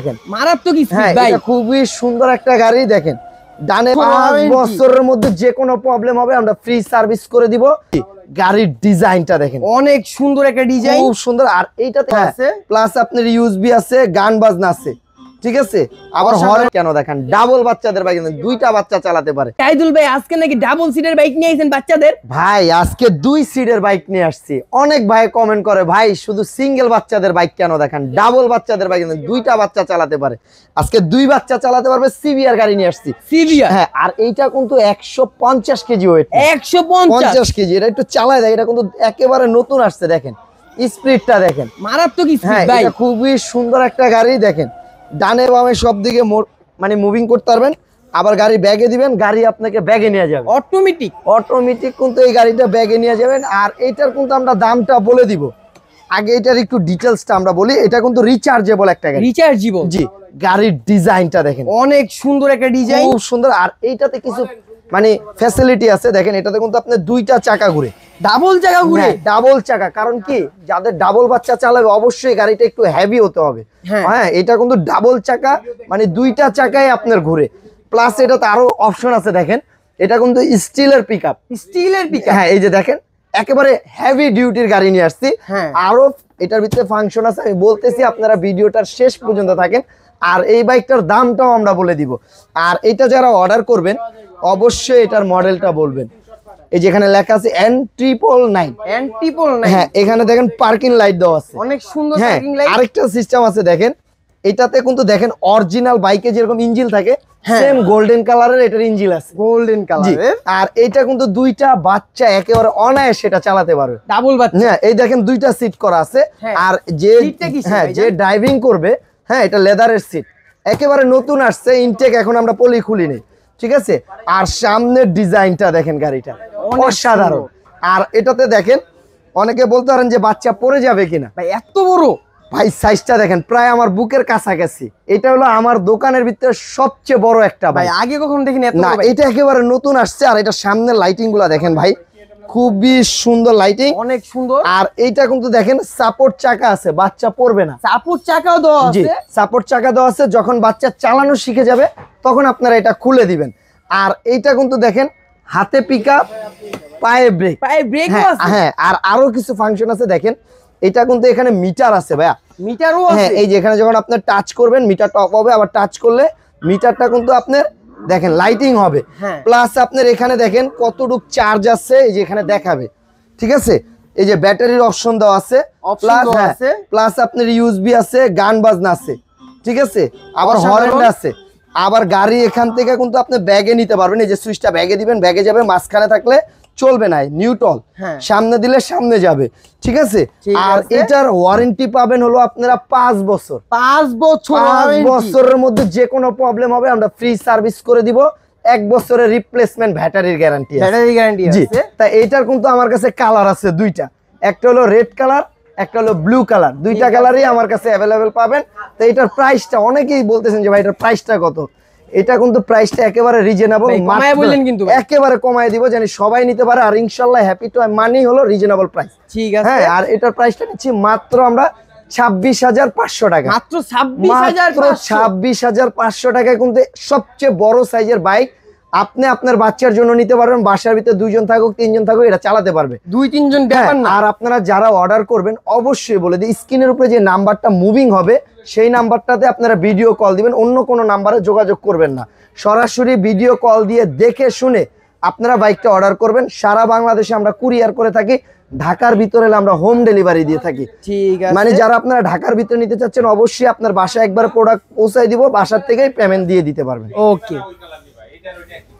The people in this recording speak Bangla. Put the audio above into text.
মারাত্মক স্পিড হ্যাঁ, ভাই। এটা খুবই সুন্দর একটা গাড়ি। দেখেন ডানে 5 বছরের মধ্যে যে কোনো প্রবলেম হবে আমরা ফ্রি সার্ভিস করে দিব। গাড়ির ডিজাইনটা দেখেন, অনেক সুন্দর একটা ডিজাইন, খুব সুন্দর। আর এইটাতে আছে প্লাস আপনার ইউএসবি আছে, গান বাজনা আছে, ঠিক আছে। আবার হর্ন কেন দেখেন, ডাবল বাচ্চাদের বাইক, দুইটা বাচ্চা চালাতে পারে। সাইদুল ভাই আজকে নাকি ডাবল সিটের বাইক নিয়ে আইছেন বাচ্চাদের? ভাই আজকে 2 সিটের বাইক নিয়ে আসছি। অনেক ভাই কমেন্ট করে ভাই শুধু সিঙ্গেল বাচ্চাদের বাইক কেন দেখান, ডাবল বাচ্চাদের বাইক, দুইটা বাচ্চা চালাতে পারে। আজকে 2 বাচ্চা চালাতে পারবে সিভিআর গাড়ি নিয়ে আসছি। সিভিআর, হ্যাঁ, আর এইটা কিন্তু 150 কেজি ওয়েট। 150 কেজি। এটা একটু চালায় দেয়, এটা কিন্তু একেবারে নতুন আসছে। দেখেন স্পিডটা দেখেন, মারাত্মক স্পিড হ্যাঁ, ভাই। এটা খুবই সুন্দর একটা গাড়ি। দেখেন ডানে বামে সব দিকে মানে মুভিং করতে পারবেন। আবার গাড়ি ব্যাগে দিবেন, গাড়ি আপনাকে ব্যাগে নিয়ে যাবে। অটোমেটিক কিন্তু এই গাড়িটা ব্যাগে নিয়ে যাবেন। আর এইটার কিন্তু আমরা দামটা বলে দিব। আগে এটার একটু ডিটেইলসটা আমরা বলি। এটা কিন্তু রিচার্জেবল একটা গাড়ি। রিচার্জেবল, জি। গাড়ির ডিজাইনটা দেখেন, অনেক সুন্দর একটা ডিজাইন, খুব সুন্দর। আর এইটাতে কিছু মানে ফ্যাসিলিটি আছে। দেখেন এটাতে কিন্তু আপনি 2টা চাকা ঘুরে, ডাবল চাকা ঘুরে। ডাবল চাকা। কারণ কি, যাদের ডাবল বাচ্চা চালাবে অবশ্যই গাড়িটা একটু হেভি হতে হবে। হ্যাঁ, এটা কিন্তু ডাবল চাকা, মানে 2টা চাকায় আপনার ঘুরে। প্লাস এটাতে আরো অপশন আছে। দেখেন এটা কিন্তু স্টিলের পিকআপ। হ্যাঁ, এই যে দেখেন একেবারে হেভি ডিউটির গাড়ি নিয়ে আসছি। আরো এটার ভিতরে ফাংশন আছে, আমি বলতেছি, আপনারা ভিডিওটার শেষ পর্যন্ত থাকেন। আর এই বাইকটার দামটাও আমরা বলে দিব। আর এটা যারা অর্ডার করবেন অবশ্যই এটার মডেলটা বলবেন। এই যেখানে লেখা আছে N999। হ্যাঁ, এখানে দেখেন পার্কিং লাইট দেওয়া আছে, অনেক সুন্দর হ্যাঁ। Parking light. আরেকটা সিস্টেম আছে দেখেন, এটাতে কিন্তু দেখেন অরিজিনাল বাইকে যেরকম ইঞ্জিন থাকে সেম গোল্ডেন কালারের এটার ইঞ্জিন আছে, গোল্ডেন কালারের। আর এটা কিন্তু 2টা বাচ্চা একেবারে অনায়াসে সেটা চালাতে পারবে, ডাবল বাচ্চা। হ্যাঁ, এই দেখেন 2টা সিট করা আছে। আর যে ড্রাইভিং করবে, হ্যাঁ, এটা লেদারের সিট, একেবারে নতুন আসছে, ইনটেক এখন আমরা পলি খুলিনি, ঠিক আছে। আর সামনের ডিজাইনটা দেখেন, গাড়িটা অসাধারণ। আর এটাতে দেখেন অনেকে বলতে পারেন যে বাচ্চা পড়ে যাবে কিনা, ভাই এত বড়, ভাই সাইজটা দেখেন প্রায় আমার বুকের কাছাকাছি। এটা হলো আমার দোকানের ভিতরে সবচেয়ে বড় একটা ভাই। আগে কখনো দেখিনি এত না, বড়। এটা একেবারে নতুন আসছে। আর এটা সামনের লাইটিং গুলা দেখেন ভাই, খুবই সুন্দর লাইটিং, অনেক সুন্দর। আর এইটা কিন্তু দেখেন সাপোর্ট চাকা আছে, বাচ্চা পড়বে না। সাপোর্ট চাকাও দেওয়া আছে। জি, সাপোর্ট চাকা দেওয়া আছে। যখন বাচ্চা চালানো শিখে যাবে তখন আপনারা এটা খুলে দিবেন। আর এইটা কিন্তু দেখেন হাতে পিকআপ, পায়ে ব্রেক, আছে। হ্যাঁ, আর আরো কিছু ফাংশন আছে। দেখেন এটা কিন্তু এখানে মিটার আছে ভাইয়া, মিটারও আছে। হ্যাঁ, এই যে এখানে যখন আপনি টাচ করবেন মিটারটা অফ হবে, আবার টাচ করলে মিটারটা কিন্তু আপনার দেখেন লাইটিং হবে। প্লাস আপনার এখানে দেখেন কতটুক চার্জ আছে, এই যে এখানে দেখাবে, ঠিক আছে। এই যে ব্যাটারির অপশন দেওয়া আছে, প্লাস আপনার ইউএসবি আছে, গান বাজনা আছে, ঠিক আছে। আবার হর্ন আছে। আবার গাড়ি এখান থেকে কিন্তু আপনি ব্যাগে নিতে পারবেন। এই যে সুইচটা ব্যাগে দিবেন, ব্যাগে যাবে, মাঝখানে থাকলে চলবে না, নিউট্রাল, সামনে দিলে সামনে যাবে, ঠিক আছে। আর এটার ওয়ারেন্টি পাবেন হলো আপনারা 5 বছর। 5 বছরের মধ্যে যে কোনো প্রবলেম হবে আমরা ফ্রি সার্ভিস করে দিব। 1 বছরের রিপ্লেসমেন্ট ব্যাটারির গ্যারান্টি আছে। তা এইটার কিন্তু আমার কাছে কালার আছে 2টা, একটা হলো রেড কালার, একটা হলো ব্লু কালার। 2টা কালারই আমার কাছে অ্যাভেলেবেল পাবেন। তো এটার প্রাইসটা অনেকেই বলতেছেন যে ভাই এটার প্রাইসটা কত, এটা কিন্তু প্রাইসটা একেবারে রিজনেবল, একেবারে কমায় দিব জানি সবাই নিতে পারে। আর ইনশাআল্লাহ হ্যাপি টু মানি হলো রিজনেবল প্রাইস, ঠিক আছে। হ্যাঁ, আর এটার প্রাইসটা নিচ্ছি মাত্র আমরা 26,500 টাকা, মাত্র 26,500 টাকায়। কিন্তু সবচেয়ে বড় সাইজের বাইক আপনি আপনার বাচ্চার জন্য নিতে পারবেন। বাসার ভিতরে 2 জন থাকুক 3 জন থাকুক, এটা চালাতে পারবে, 2-3 জন ব্যাপার না। আর আপনারা যারা অর্ডার করবেন অবশ্যই বলে দিই, স্ক্রিনের উপরে যে নাম্বারটা মুভিং হবে সেই নাম্বারটাতে আপনারা ভিডিও কল দিবেন, অন্য কোনো নাম্বারে যোগাযোগ করবেন না। সরাসরি ভিডিও কল দিয়ে দেখে শুনে আপনারা বাইকটা অর্ডার করবেন। সারা বাংলাদেশে আমরা কুরিয়ার করে থাকি, ঢাকার ভিতরে আমরা হোম ডেলিভারি দিয়ে থাকি, ঠিক আছে। মানে যারা আপনারা ঢাকার ভিতরে নিতে চাচ্ছেন অবশ্যই আপনার বাসায় একবার প্রোডাক্ট পৌঁছায় দিব, বাসার থেকেই পেমেন্ট দিয়ে দিতে পারবেন। ওকে।